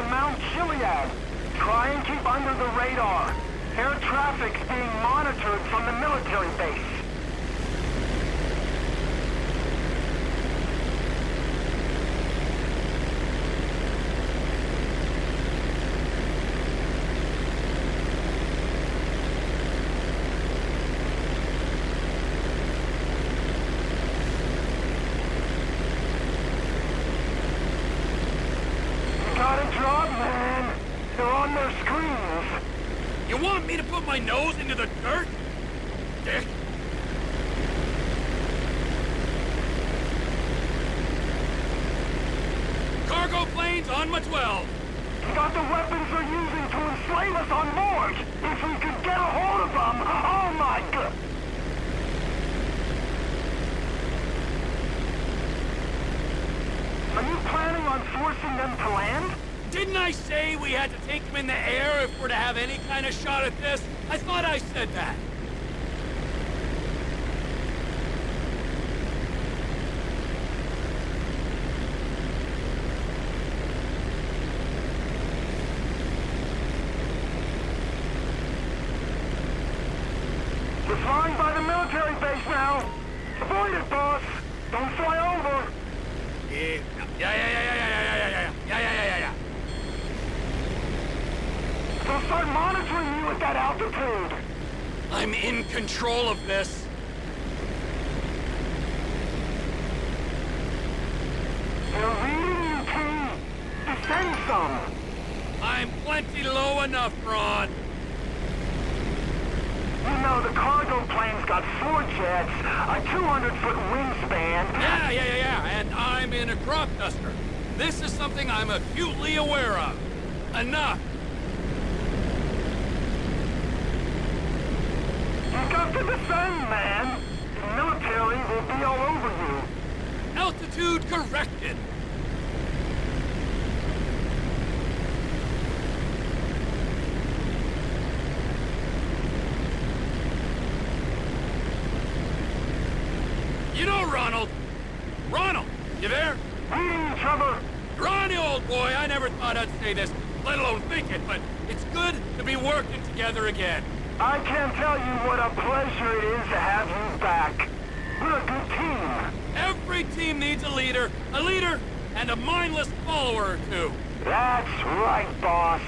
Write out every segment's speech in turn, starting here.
Mount Chiliad. Try and keep under the radar. Air traffic's being monitored from the military base. You want me to put my nose into the dirt? Dick. Cargo planes on my 12. Got the weapons they're using to enslave us on board. If we could get a hold of them, oh my god. Are you planning on forcing them to land? Didn't I say we had to take them in the air if we're to have any kind of shot at this? I thought I said that. We're flying by the military base now. Avoid it, boss. Don't fly over. Yeah. They'll start monitoring you at that altitude. I'm in control of this. They're reading you, team. Descend some. I'm plenty low enough, Ron. You know, the cargo plane's got 4 jets, a 200-foot wingspan. Yeah. And I'm in a crop duster. This is something I'm acutely aware of. Enough. You got to descend, man. The military will be all over you. Altitude corrected. You know, Ronald. Ronald, you there? Reading each other. Ronnie, old boy, I never thought I'd say this, let alone think it, but it's good to be working together again. I can't tell you what a pleasure it is to have you back. We're a good team. Every team needs a leader, and a mindless follower or two. That's right, boss.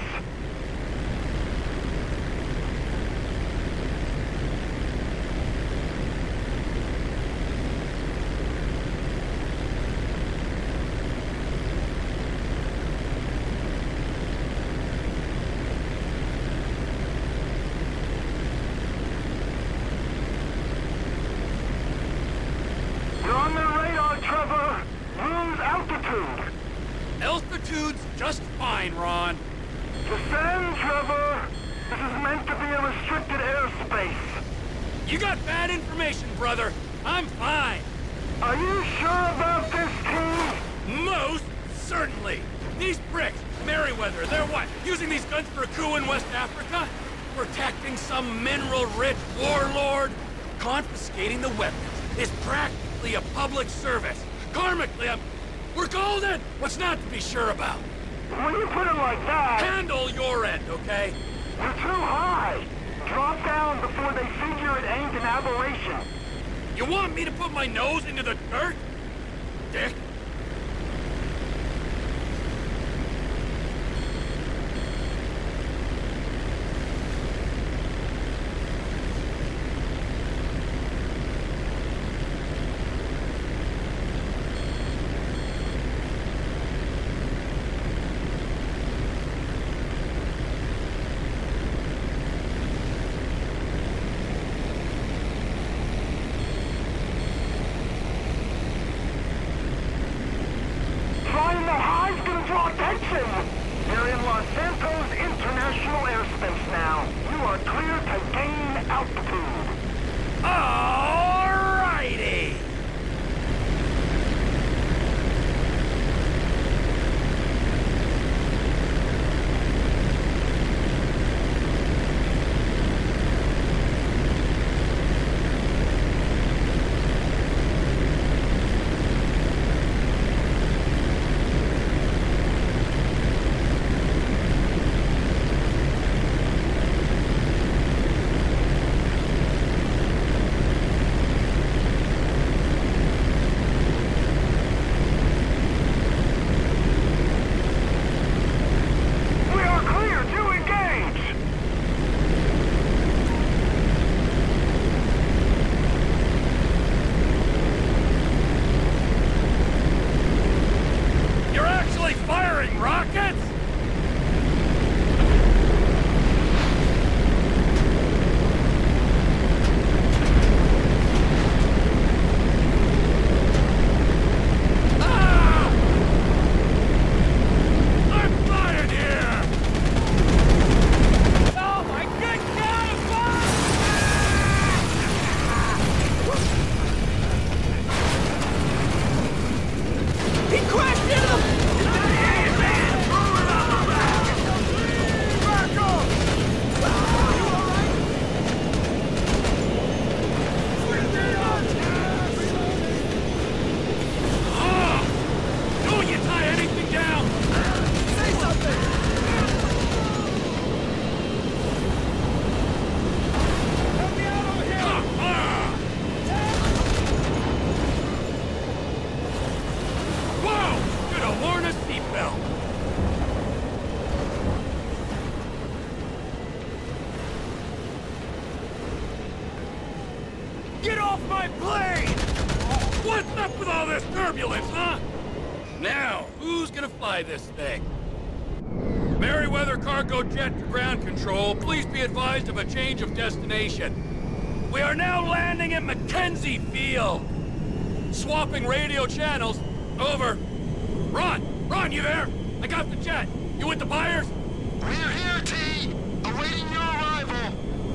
Altitude's just fine, Ron. Descend, Trevor. This is meant to be a restricted airspace. You got bad information, brother. I'm fine. Are you sure about this, team? Most certainly. These pricks, Merryweather, they're what? Using these guns for a coup in West Africa? Protecting some mineral-rich warlord? Confiscating the weapons is practically a public service. Karmically, we're golden! What's not to be sure about? When you put it like that... Handle your end, okay? You're too high. Drop down before they figure it ain't an aberration. You want me to put my nose into the dirt? Dick. You're in Los Santos International Airspace now. You are clear to gain altitude. Alrighty! firing rockets? Get off my plane! What's up with all this turbulence, huh? Now, who's gonna fly this thing? Merryweather cargo jet to ground control, please be advised of a change of destination. We are now landing at Mackenzie Field. Swapping radio channels. Over. Ron, you there? I got the jet. You with the buyers? We're here, T. Awaiting your arrival.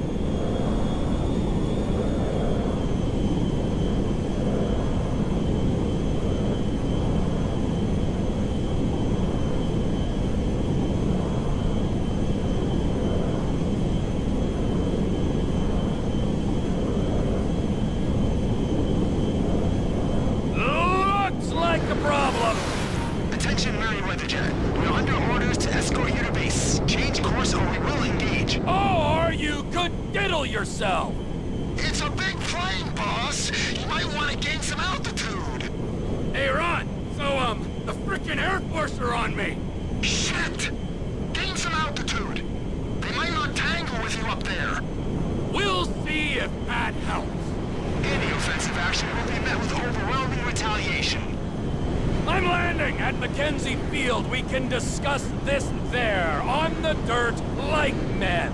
Looks like a problem. Attention, Merryweather Jet. We're under orders to escort you to base. Change course or we will engage. Or you could diddle yourself. It's a big plane, boss. You might want to gain some altitude. Hey, Ron. So, the frickin' Air Force are on me. Shit! Gain some altitude. They might not tangle with you up there. We'll see if that helps. Any offensive action will be met with overwhelming retaliation. I'm landing at Mackenzie Field. We can discuss this there, on the dirt, like men.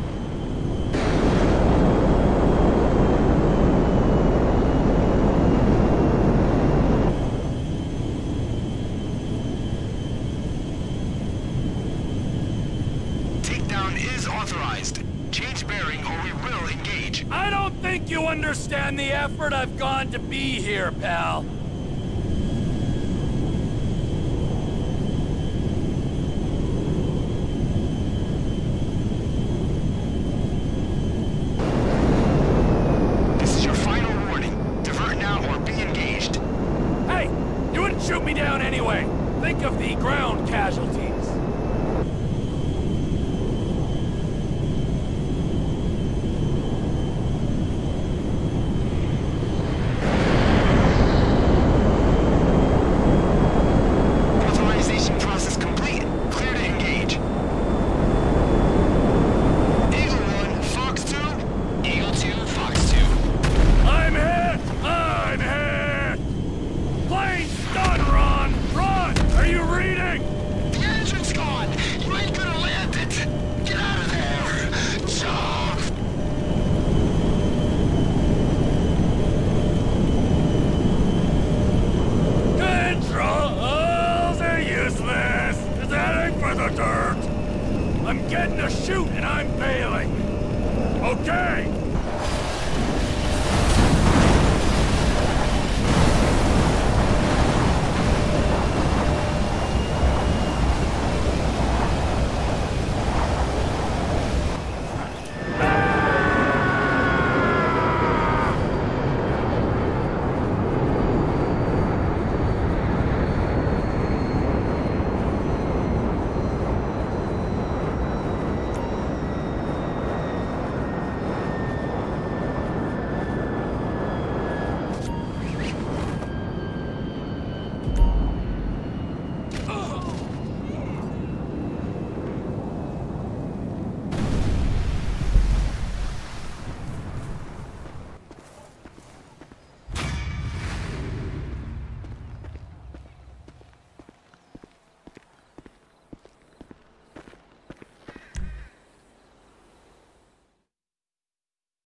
Takedown is authorized. Change bearing or we will engage. I don't think you understand the effort I've gone to be here, pal. This is your final warning. Divert now or be engaged. Hey, you wouldn't shoot me down anyway. Think of the ground casualties. Authorization process complete. Clear to engage. Eagle 1, Fox 2. Eagle 2, Fox 2. I'm hit! Plane's done, Ron! Ron, are you reading? The engine's gone. You ain't gonna land it. Get out of there. Jump. Controls are useless! It's heading for the dirt! I'm getting a shoot and I'm failing! Okay,